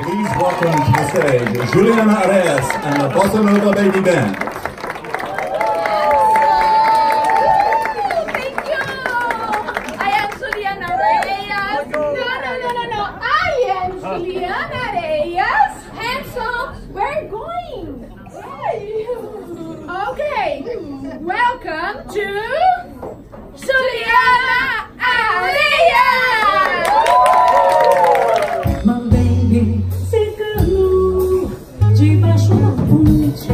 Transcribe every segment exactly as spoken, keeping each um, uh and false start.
Please welcome to the stage Juliana Areas and the Bossa Nova Baby Band. Thank you! I am Juliana Areas. No, no, no, no, no. I am Juliana Areas. And so, we're going. Okay. Welcome to Juliana Areas! My baby, cigano, debaixo da ponte,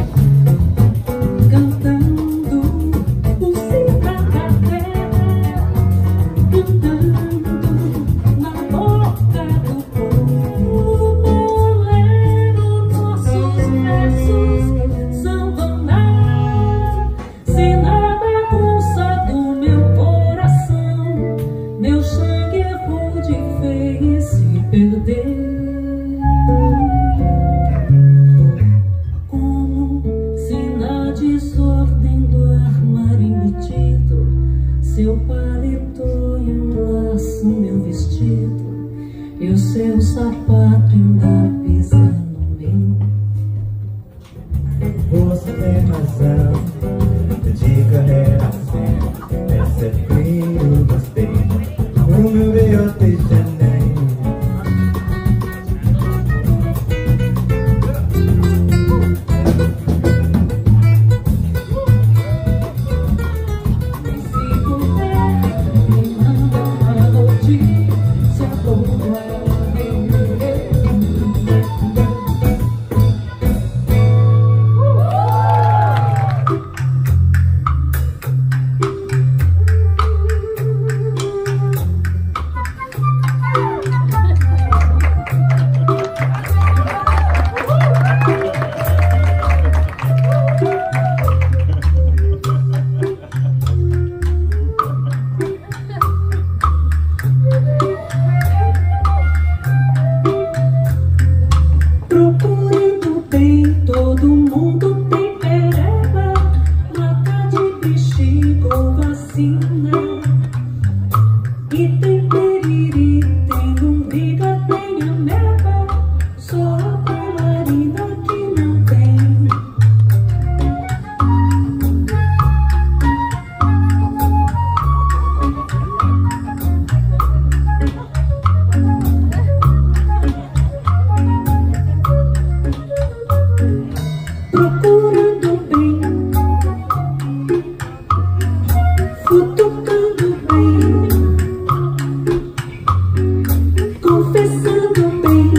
cantando por cima da terra, cantando na boca do povo, bolero, nossos versos são donar, se na bagunça do meu coração, meu sangue errou de feio e se perdeu. Como se na desordem do armário embutido, seu paletó e um laço, meu vestido, e o seu sapato ainda pisa no meu. Você tem razão de carreira sempre. Essa é frio, gostei. O meu veio de janeiro. Se puder, me manda uma notícia boa. Procurando bem, todo mundo tem pereba, mata de bexiga ou vacina. E tem periri, tem lombriga, tem ameba, só a bailarina que não tem. Procurando bem, futucando bem, confessando bem,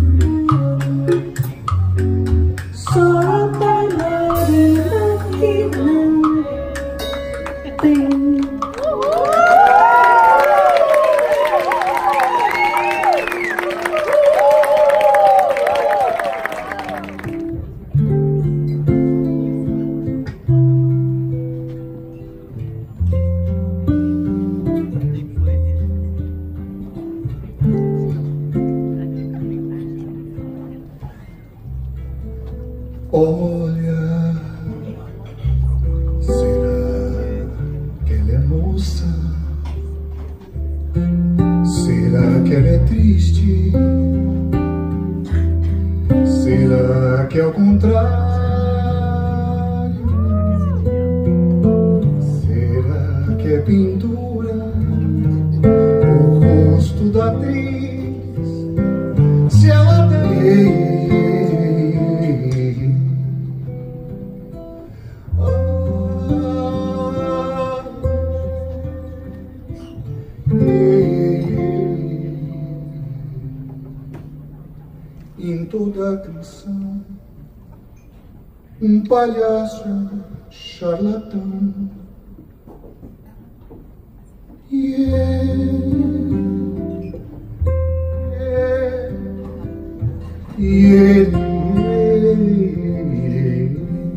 só a bailarina que não tem. Olha, será que ela é moça? Será que ela é triste? Será que é o contrário? Será que é pintura? O rosto da atriz? Se ela tem em toda a canção um palhaço charlatão. Yeah, yeah, yeah, yeah.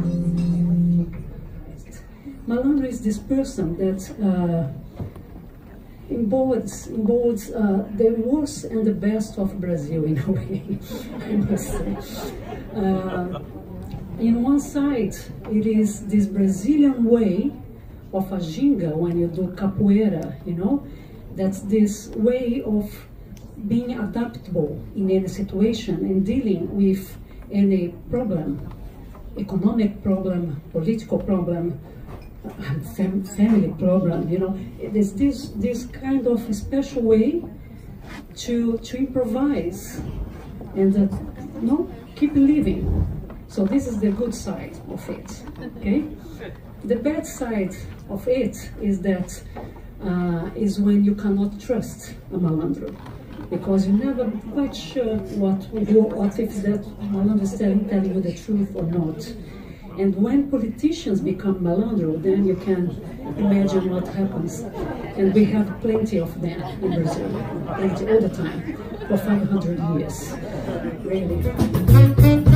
Malandro is this person that uh, embodies, embodies uh, the worst and the best of Brazil in a way, I must say. Uh, in one side, it is this Brazilian way of a ginga when you do capoeira, you know, that's this way of being adaptable in any situation and dealing with any problem, economic problem, political problem, fam family problem, you know, there's this, this kind of special way to, to improvise and uh, you know, keep living. So this is the good side of it, okay? The bad side of it is that uh, is when you cannot trust a malandro, because you're never quite sure what, what if that malandro is telling, telling you the truth or not. And when politicians become malandro, then you can imagine what happens. And we have plenty of them in Brazil, plenty all the time, for five hundred years, really.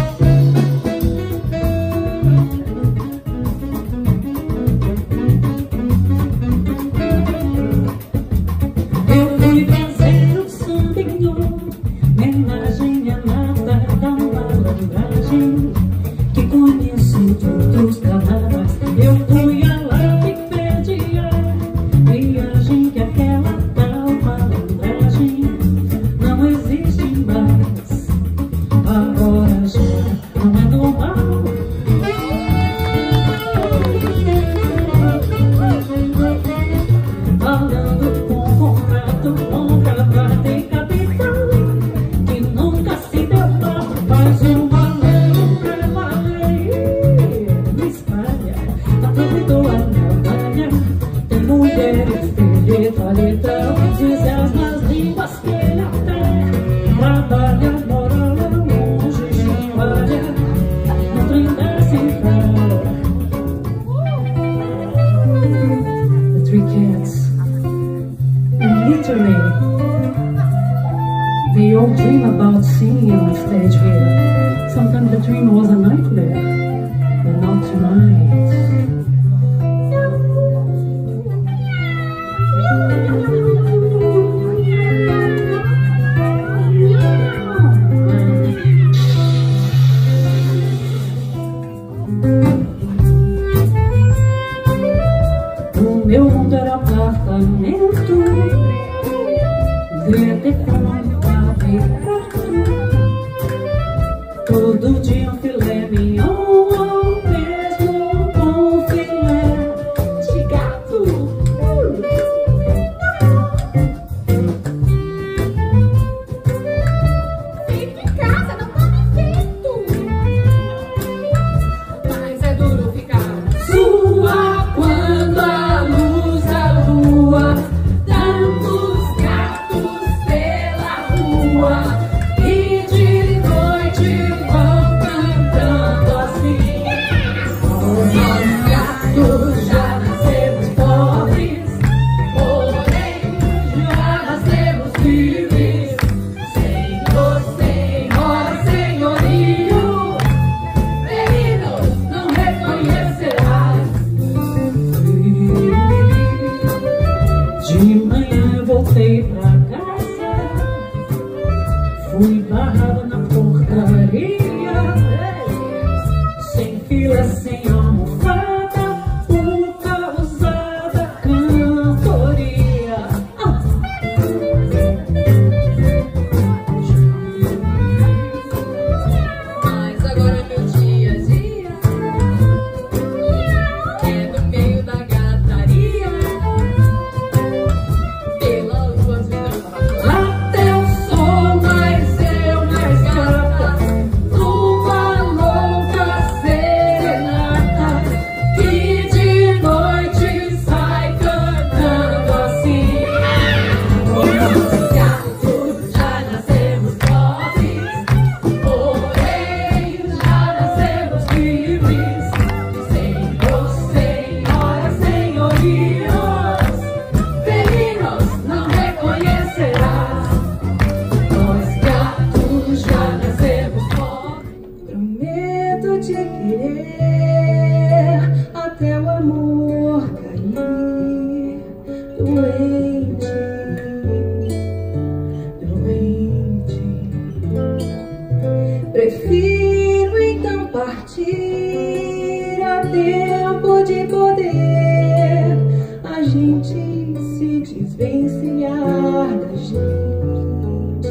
They all dream about singing on stage here. Sometimes the dream was a nightmare, but not tonight. O meu mundo era apartamento, verde com todo dia um filé mignon, ou mesmo com filé de gato. Fico em casa, não come feito, mas é duro ficar sua quando a luz da lua dá os gatos pela rua. Voltei pra casa, fui barrado na portaria, sem fila, sem almofada, por causa da cantoria. Ah. Mas agora é meu dia a dia, é no meio da gataria. Te querer até o amor cair, doente, doente. Prefiro então partir a tempo de poder a gente se desvencilhar da gente.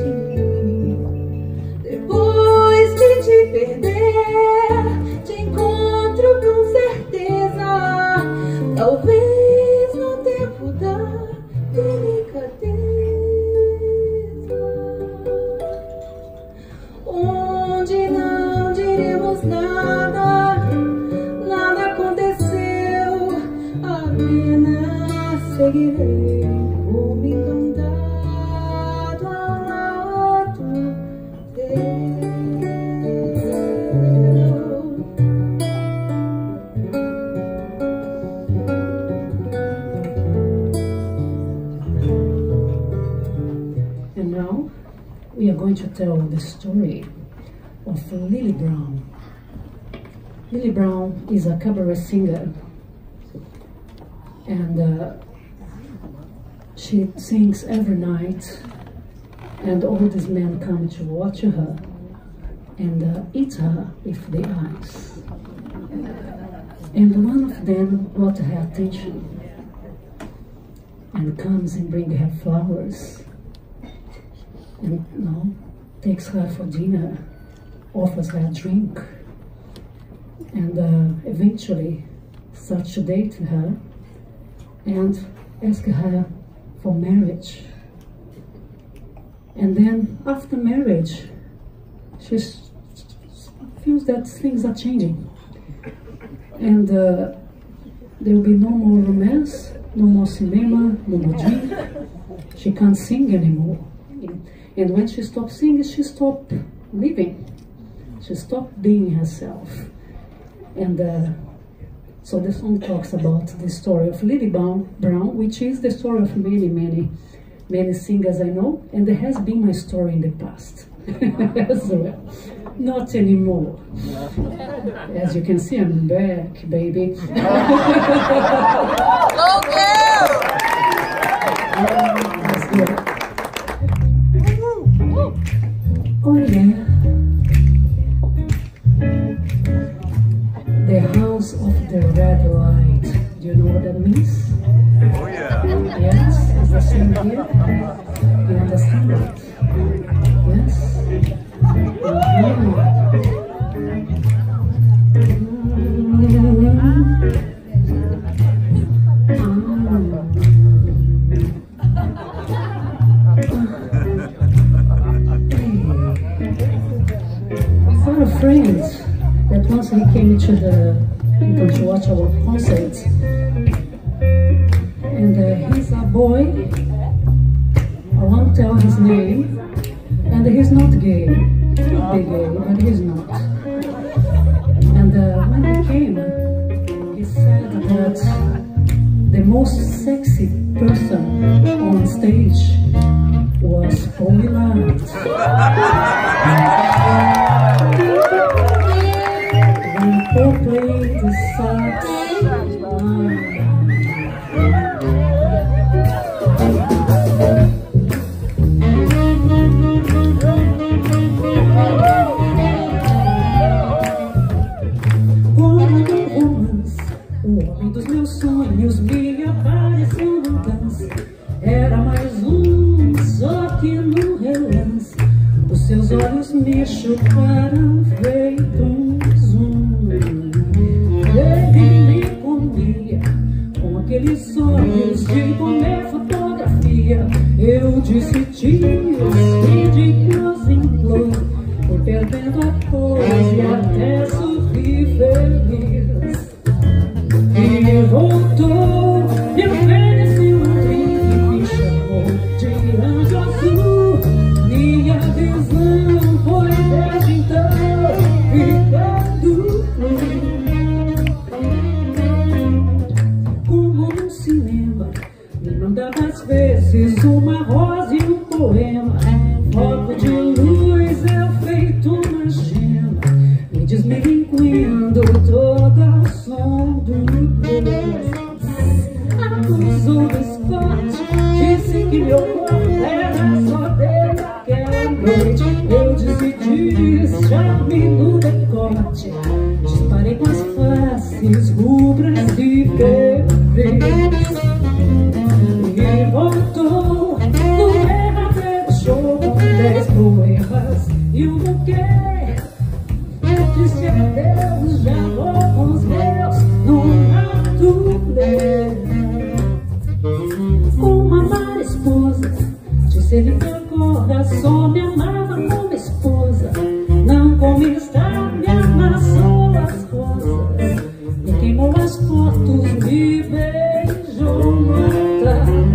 irei, vou me encantar do lado teu. And now we are going to tell the story of Lily Brown. Lily Brown is a cabaret singer, and uh, she sings every night, and all these men come to watch her and uh, eat her with their eyes. And one of them got her attention and comes and brings her flowers and you know, takes her for dinner, offers her a drink, and uh, eventually starts to date her and ask her for marriage. And then after marriage, she feels that things are changing, and uh, there will be no more romance, no more cinema, no more drink. She can't sing anymore. And when she stopped singing, she stopped living. She stopped being herself. And uh, so the song talks about the story of Lily Brown, Brown, which is the story of many, many, many singers I know, and it has been my story in the past as well. Not anymore. As you can see, I'm back, baby. That's good. Oh yeah. The house of the red light. Do you know what that means? Oh yeah. Yes, it's the same here. You understand it? Yes. Mm-hmm. For a friend that once he came to the to watch our concert, and uh, he's a boy, I won't tell his name, and he's not gay. He could be gay, but he's not. And uh, when he came, he said that the most sexy person on stage was Paul Willard. When Paul played the sax, o homem dos meus sonhos me apareceu no dança. Era mais um, só que no relance os seus olhos me chocaram feito um zoom. Ele me comia com aqueles olhos de comer fotografia. Eu disse tio, e de flor em flor, fui perdendo a pose até sorrir feliz. E voltou, me ofereceu um drink, me chamou de anjo azul. Minha visão foi desde então ficando como num cinema. Me mandava às vezes uma rosa e um poema. Foco de luz é feito uma gema, me desmilinguindo toda a som do blues. Acusou do esporte, disse que meu corpo era só dele aquela noite. Eu decidi deixar-me no decote, disparei com as faces rubras e vermelhas. E voltou no verdadeiro show com dez poemas e um buquê. Disse adeus, já vou com os meus numa turnê. Uma mala esposa, disse ele que acorda, só me amava como esposa. Não como está, me amassou as rosas, me queimou as fotos, me beijou no altar.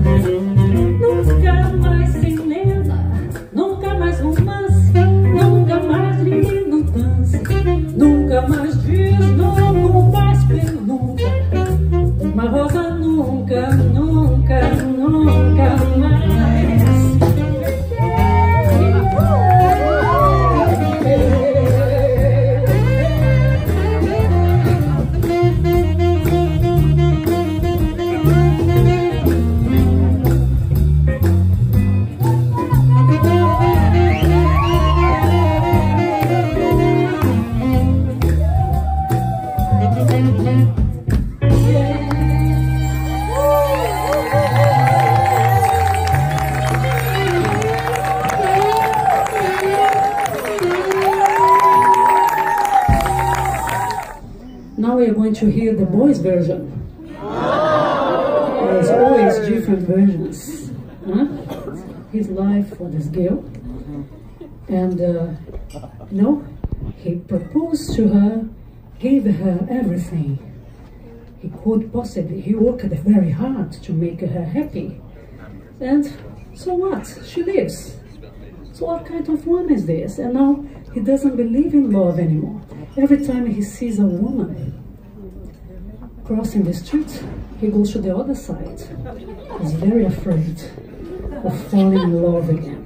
boy's version. There's always different versions. Huh? His life for this girl. And, uh, you know, he proposed to her, gave her everything he could possibly. He worked very hard to make her happy. And so what? She lives. So what kind of woman is this? And now he doesn't believe in love anymore. Every time he sees a woman crossing the street, he goes to the other side. He's very afraid of falling in love again.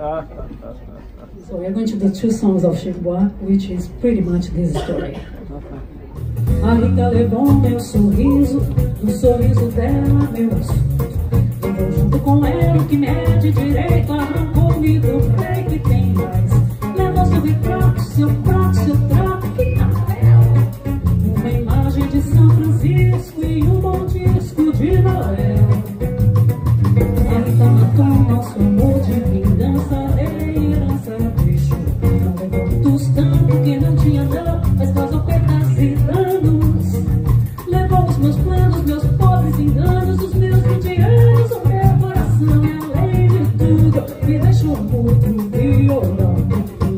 So we're going to do two songs of Chico Buarque, which is pretty much this story. A Rita levou meu sorriso, no sorriso dela meu assunto. Levou junto com ela o que mede direito, arrancou-me do peito e tem mais. Levou seu retrato, seu prato, seu trato, que papel. Uma imagem de São Francisco e um bom disco de Noel. A Rita matou nosso amor de vingança, herança, bicho. Não levou tostão que não tinha não, mas causou perdas e danos. Levou os meus planos, meus pobres enganos, os meus vinte anos, o meu coração e além de tudo me deixou muito violão.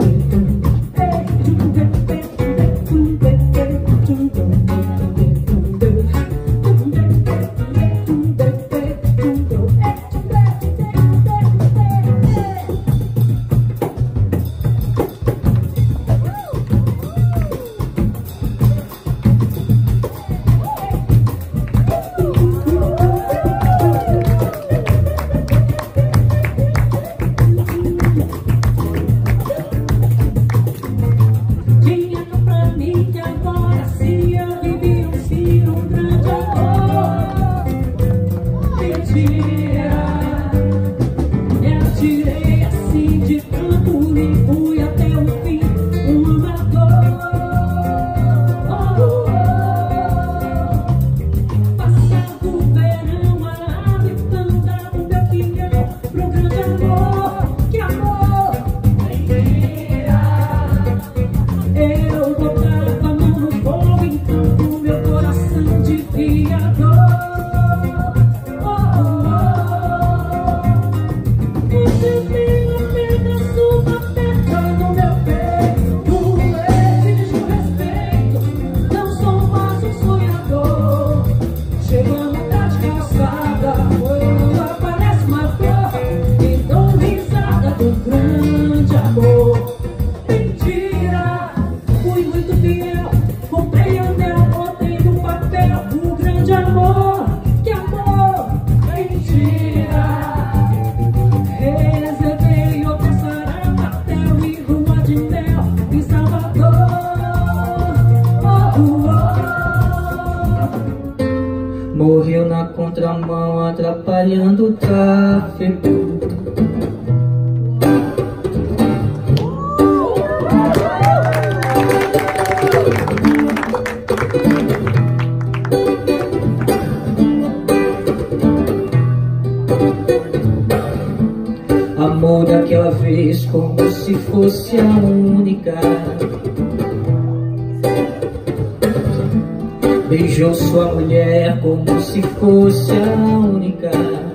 Morreu na contramão, atrapalhando o tráfego. Amor daquela vez como se fosse a única. Beijou sua mulher como se fosse a única.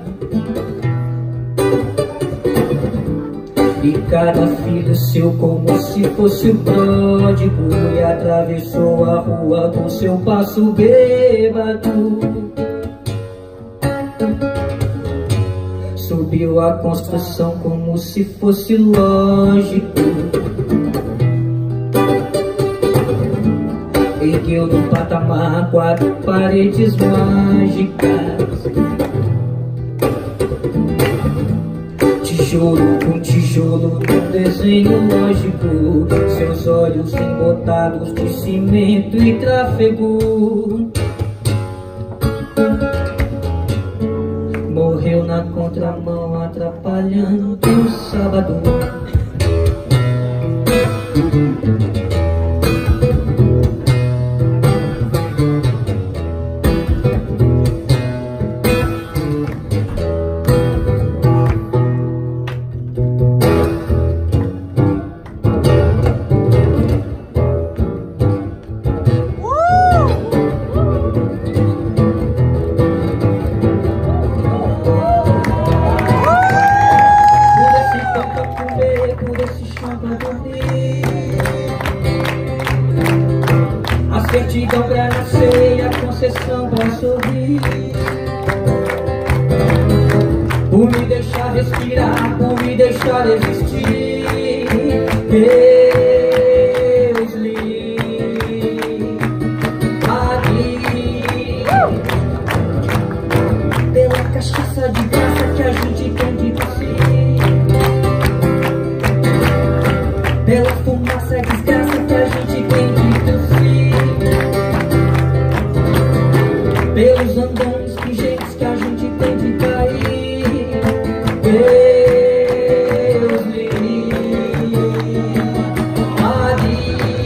E cada filho seu como se fosse o pródigo. E atravessou a rua com seu passo bêbado. Subiu a construção como se fosse lógico. Ergueu no patamar quatro paredes mágicas. Tijolo com tijolo num desenho lógico. Seus olhos embotados de cimento e tráfego. Morreu na contramão, atrapalhando o sábado. por me deixar respirar, por me deixar existir. Deus lhe pague pela cachaça de graça que a gente tem de si, pela fumaça desgraça que a gente tem de si, pelos andões pingentes que a gente tem de cair. Deus lhe pague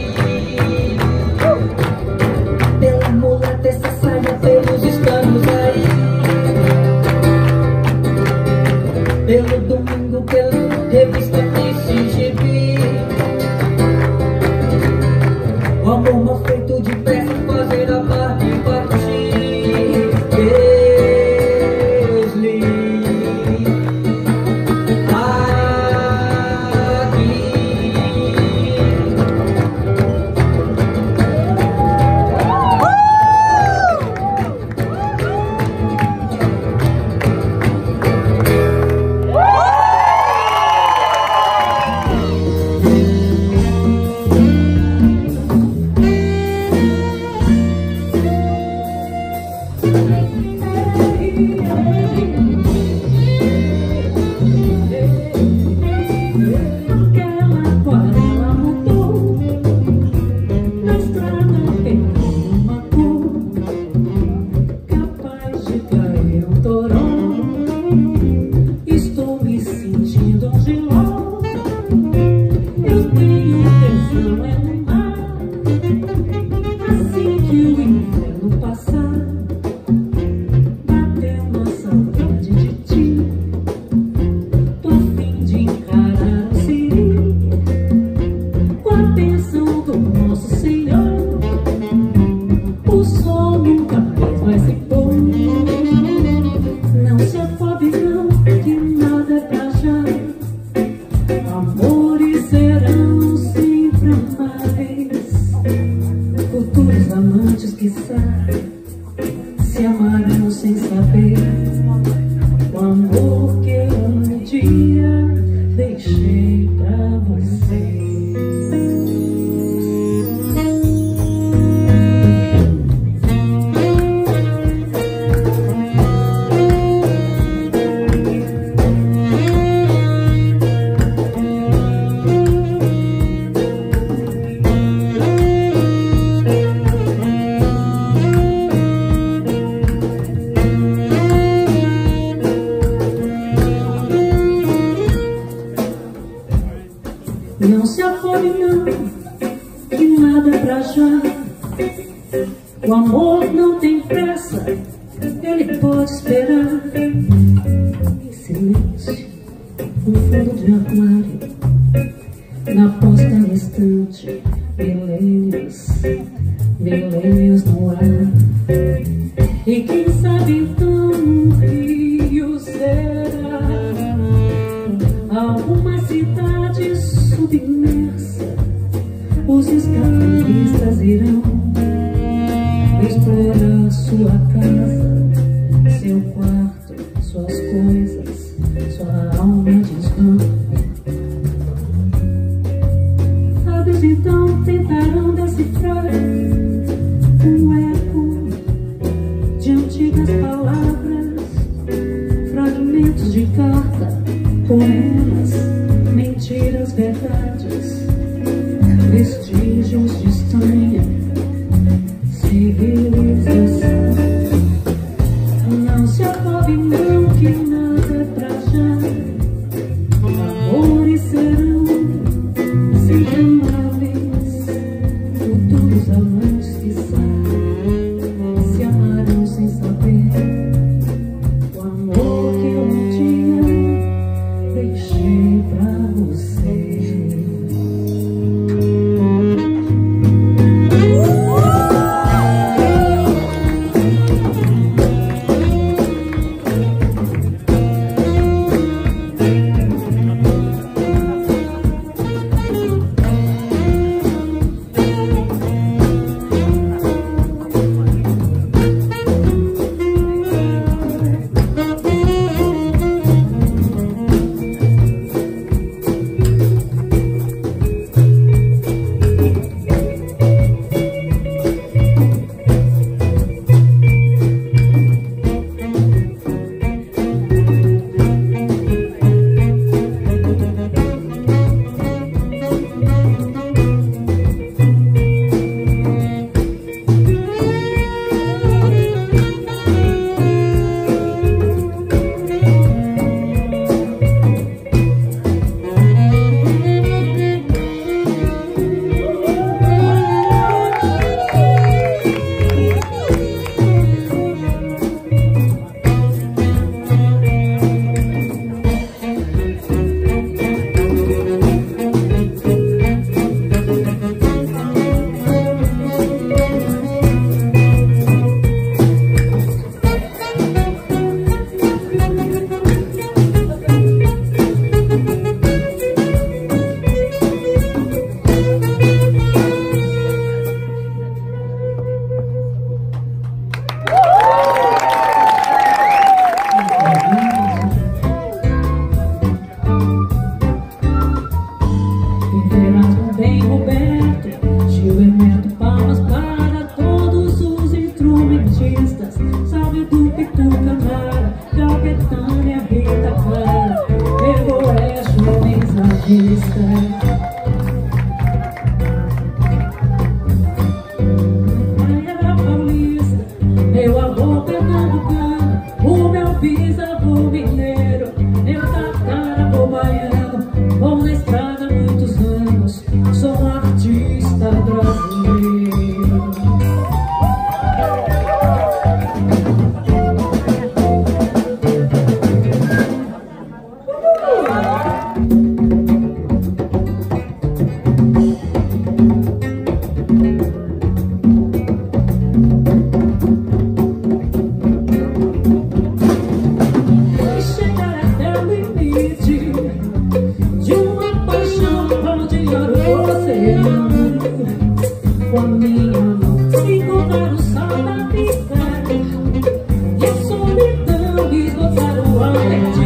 pela mula dessa saia, pelos estanos aí, pelo domingo, pela revista P C G. O amor mal feito de pressa, fazer a parte partir. Deus lhe pague. Aquela aquarela mudou, na estrada pegou uma cor, capaz de cair um toró. Estou me sentindo um giló. Eu tenho tesão é no mar. Assim que o inverno passar, bateu uma saudade de ti. Tô a fim de encarar o siri, com a bênção do nosso Senhor. O sol nunca mais vai se pôr. Não se afobe não, que nada é pra já. Amores serão sempre mais. Futuros amantes, quiçá, se amarão sem saber o amor que eu um dia deixei pra você. Não se afobe não, que nada é pra já. O amor não tem pressa, ele pode esperar. Em silêncio, no fundo de armário, na posta restante, milênios, milênios no ar. E quem sabe então um rio será alguma cidade submersa. Os escafandistas irão explorar sua casa, seu quarto, suas coisas, sua alma desvã. Sábios então tentarão decifrar um eco de antigas palavras, fragmentos de carta, poemas, mentiras, verdades, vestígios de estranha civilização. Não se afobe não, que nada é pra já. Amores serão sempre amáveis. Futuros amantes, quiçá, se amarão sem saber o amor que eu um dia deixei pra você.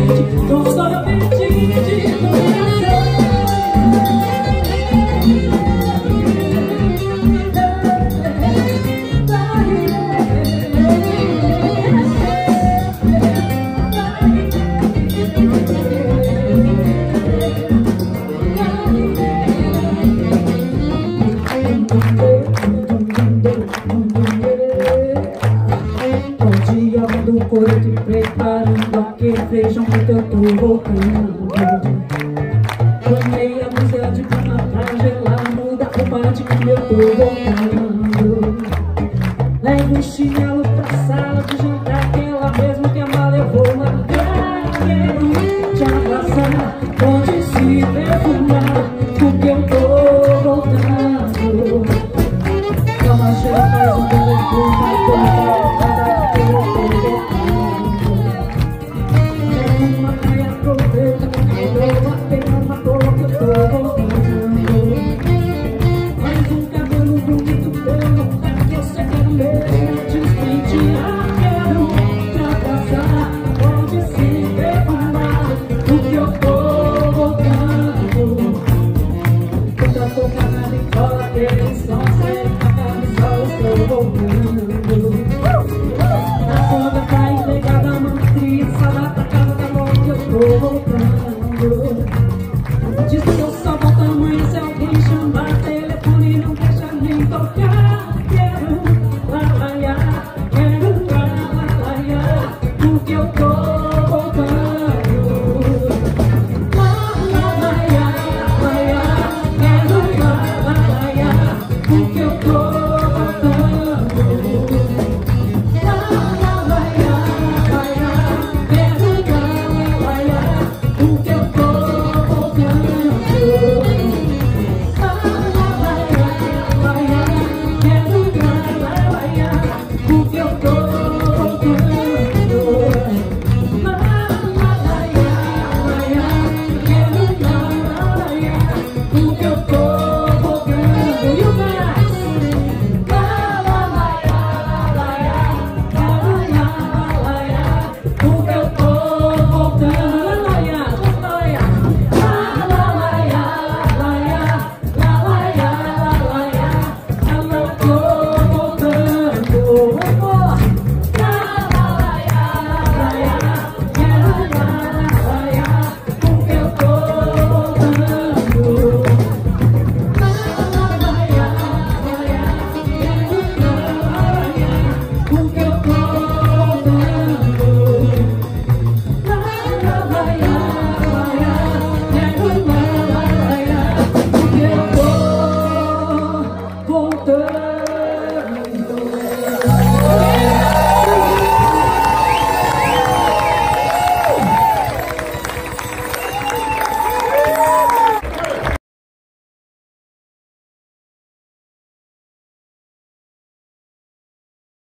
repente, todo apetite do prazer. Do coito preparando aquele feijão que eu tô voltando. Tomei a música de cama pra gelar, muda o bate que eu tô voltando. Levo o chinelo pra sala de jantar, aquela mesma que a mala eu vou largar. Quero te abraçar, pode se perfumar, porque eu tô voltando. Calma, cheira, faz um telefone, vai correr. Voltando.